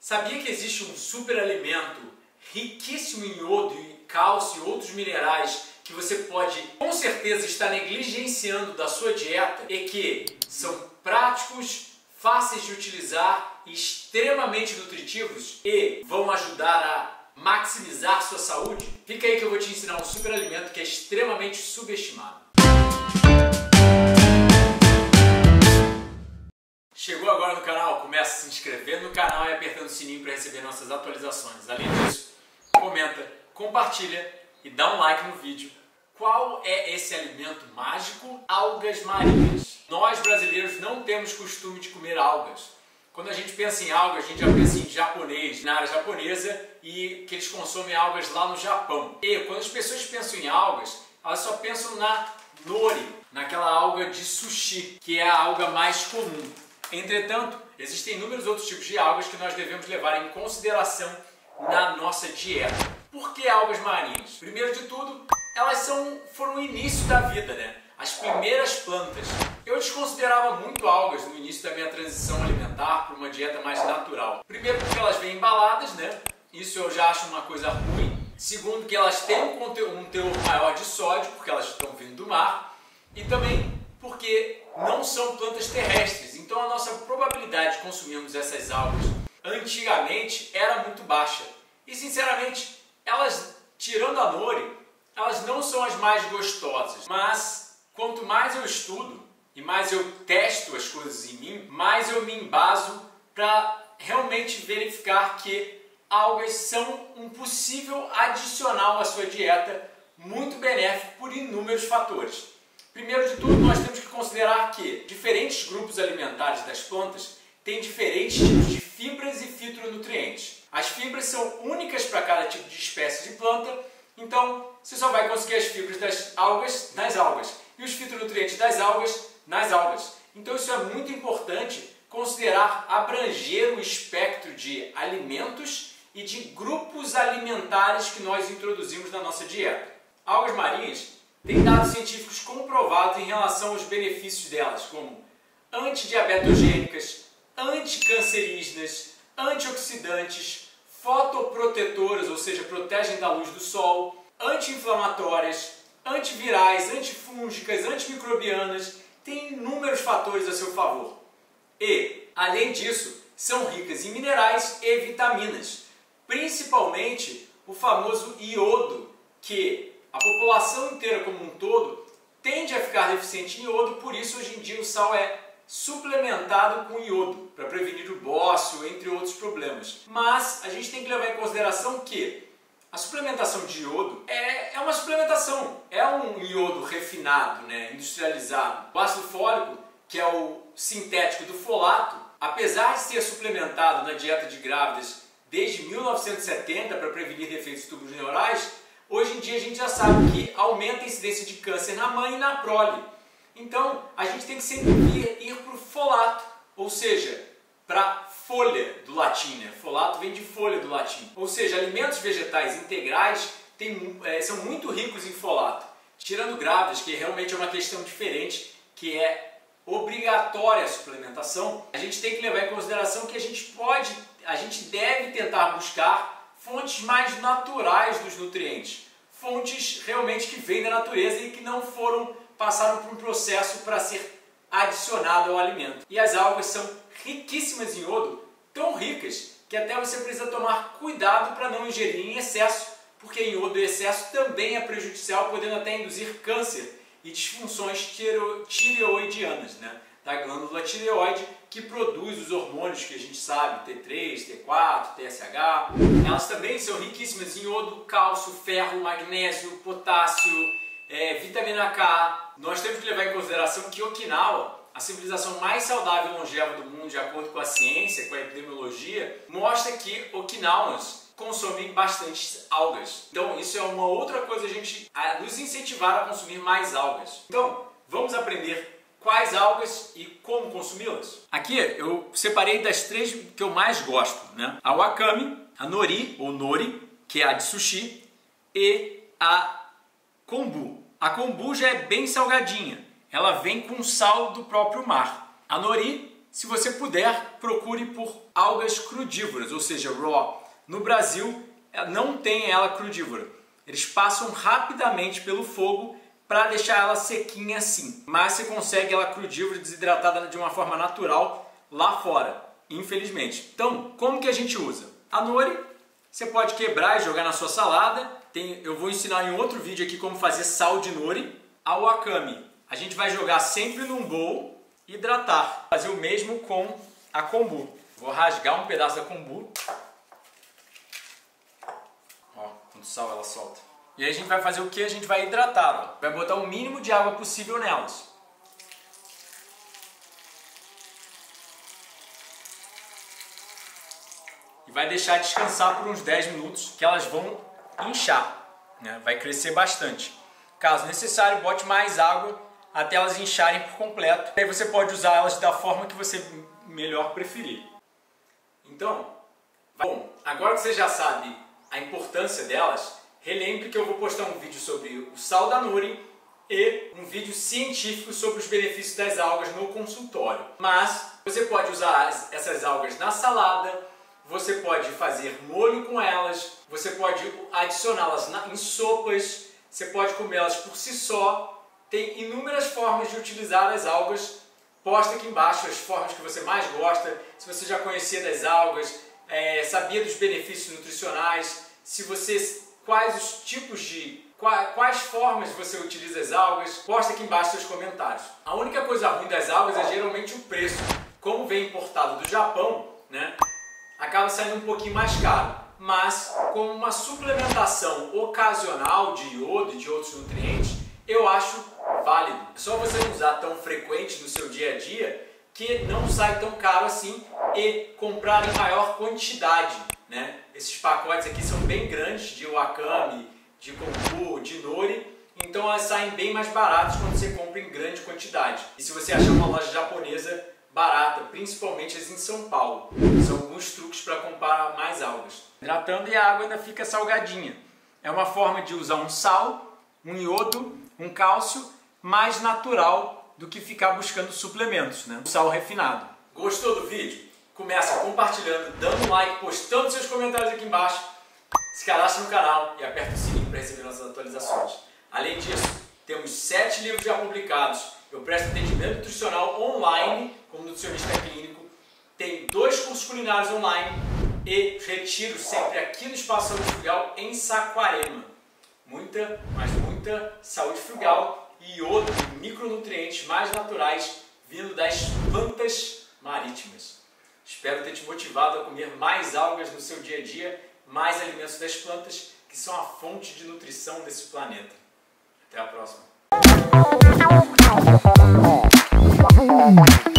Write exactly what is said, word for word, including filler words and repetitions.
Sabia que existe um superalimento riquíssimo em iodo, cálcio e outros minerais que você pode com certeza estar negligenciando da sua dieta e que são práticos, fáceis de utilizar, extremamente nutritivos e vão ajudar a maximizar sua saúde? Fica aí que eu vou te ensinar um superalimento que é extremamente subestimado. Chegou agora no canal? Começa se inscrevendo no canal e apertando o sininho para receber nossas atualizações. Além disso, comenta, compartilha e dá um like no vídeo. Qual é esse alimento mágico? Algas marinhas. Nós brasileiros não temos costume de comer algas. Quando a gente pensa em algas, a gente já pensa em japonês, na área japonesa, e que eles consomem algas lá no Japão. E quando as pessoas pensam em algas, elas só pensam na nori, naquela alga de sushi, que é a alga mais comum. Entretanto, existem inúmeros outros tipos de algas que nós devemos levar em consideração na nossa dieta. Por que algas marinhas? Primeiro de tudo, elas são, foram o início da vida, né? As primeiras plantas. Eu desconsiderava muito algas no início da minha transição alimentar para uma dieta mais natural. Primeiro porque elas vêm embaladas, né? Isso eu já acho uma coisa ruim. Segundo que elas têm um, conteúdo, um teor maior de sódio, porque elas estão vindo do mar. E também porque não são plantas terrestres. Então a nossa probabilidade de consumirmos essas algas antigamente era muito baixa. E sinceramente, elas, tirando a nori, elas não são as mais gostosas. Mas quanto mais eu estudo e mais eu testo as coisas em mim, mais eu me embaso para realmente verificar que algas são um possível adicional à sua dieta, muito benéfico por inúmeros fatores. Primeiro de tudo, nós temos que considerar que diferentes grupos alimentares das plantas têm diferentes tipos de fibras e fitonutrientes. As fibras são únicas para cada tipo de espécie de planta, então você só vai conseguir as fibras das algas nas algas e os fitonutrientes das algas nas algas. Então isso é muito importante considerar abranger o espectro de alimentos e de grupos alimentares que nós introduzimos na nossa dieta. Algas marinhas têm dados científicos comprovados em relação aos benefícios delas, como antidiabetogênicas, anticancerígenas, antioxidantes, fotoprotetoras, ou seja, protegem da luz do sol, anti-inflamatórias, antivirais, antifúngicas, antimicrobianas, tem inúmeros fatores a seu favor. E, além disso, são ricas em minerais e vitaminas, principalmente o famoso iodo, que a população inteira como um todo tende a ficar deficiente em iodo, por isso hoje em dia o sal é suplementado com iodo, para prevenir o bócio, entre outros problemas. Mas a gente tem que levar em consideração que a suplementação de iodo é, é uma suplementação, é um iodo refinado, né, industrializado. O ácido fólico, que é o sintético do folato, apesar de ser suplementado na dieta de grávidas desde mil novecentos e setenta para prevenir defeitos tubos neurais, hoje em dia a gente já sabe que aumenta a incidência de câncer na mãe e na prole. Então a gente tem que sempre ir, ir para o folato, ou seja, para a folha do latim. Né? Folato vem de folha do latim. Ou seja, alimentos vegetais integrais tem, é, são muito ricos em folato. Tirando grávidas, que realmente é uma questão diferente, que é obrigatória a suplementação, a gente tem que levar em consideração que a gente pode, a gente deve tentar buscar fontes mais naturais dos nutrientes, fontes realmente que vêm da natureza e que não foram, passaram por um processo para ser adicionado ao alimento. E as algas são riquíssimas em iodo, tão ricas que até você precisa tomar cuidado para não ingerir em excesso, porque iodo em excesso também é prejudicial, podendo até induzir câncer e disfunções tireoidianas, né? Da glândula tireoide, que produz os hormônios que a gente sabe, T três, T quatro, T S H. Elas também são riquíssimas em iodo, cálcio, ferro, magnésio, potássio, é, vitamina K. Nós temos que levar em consideração que Okinawa, a civilização mais saudável e longeva do mundo, de acordo com a ciência, com a epidemiologia, mostra que Okinawans consomem bastante algas. Então isso é uma outra coisa, a gente a nos incentivar a consumir mais algas. Então, vamos aprender quais algas e como consumi-las. Aqui eu separei das três que eu mais gosto, né? A wakame, a nori ou nori, que é a de sushi, e a kombu. A kombu já é bem salgadinha, ela vem com sal do próprio mar. A nori se você puder, procure por algas crudívoras, ou seja, raw. No Brasil, não tem ela crudívora. Eles passam rapidamente pelo fogo para deixar ela sequinha assim. Mas você consegue ela crudívora, desidratada de uma forma natural lá fora, infelizmente. Então, como que a gente usa? A nori, você pode quebrar e jogar na sua salada. Tem, eu vou ensinar em outro vídeo aqui como fazer sal de nori. A wakame, a gente vai jogar sempre num bowl e hidratar. Fazer o mesmo com a kombu. Vou rasgar um pedaço da kombu. Ó, quando sal ela solta. E aí a gente vai fazer o que? A gente vai hidratar, ó. Vai botar o mínimo de água possível nelas. E vai deixar descansar por uns dez minutos, que elas vão inchar, né? Vai crescer bastante. Caso necessário, bote mais água até elas incharem por completo. Aí você pode usar elas da forma que você melhor preferir. Então, bom, agora que você já sabe a importância delas, relembre que eu vou postar um vídeo sobre o sal da nori e um vídeo científico sobre os benefícios das algas no consultório. Mas você pode usar essas algas na salada, você pode fazer molho com elas, você pode adicioná-las em sopas, você pode comê-las por si só. Tem inúmeras formas de utilizar as algas. Posta aqui embaixo as formas que você mais gosta, se você já conhecia das algas, é, sabia dos benefícios nutricionais, se você, quais os tipos de, quais, quais formas você utiliza as algas, posta aqui embaixo seus comentários. A única coisa ruim das algas é geralmente o preço. Como vem importado do Japão, né, acaba saindo um pouquinho mais caro. Mas com uma suplementação ocasional de iodo e de outros nutrientes, eu acho válido. É só você não usar tão frequente no seu dia a dia que não sai tão caro assim e comprar em maior quantidade, né? Esses pacotes aqui são bem grandes de wakame, de kombu, de nori, então elas saem bem mais baratas quando você compra em grande quantidade. E se você achar uma loja japonesa barata, principalmente as em São Paulo, são alguns truques para comprar mais algas. Hidratando e a água ainda fica salgadinha. É uma forma de usar um sal, um iodo, um cálcio mais natural do que ficar buscando suplementos, né? Um sal refinado. Gostou do vídeo? Começa compartilhando, dando um like, postando seus comentários aqui embaixo, se cadastra no canal e aperta o sininho para receber nossas atualizações. Além disso, temos sete livros já publicados. Eu presto atendimento nutricional online como nutricionista clínico. Tem dois cursos culinários online e retiro sempre aqui no Espaço Saúde Frugal em Saquarema. Muita, mas muita saúde frugal e iodo e micronutrientes mais naturais vindo das plantas marítimas. Espero ter te motivado a comer mais algas no seu dia a dia, mais alimentos das plantas, que são a fonte de nutrição desse planeta. Até a próxima.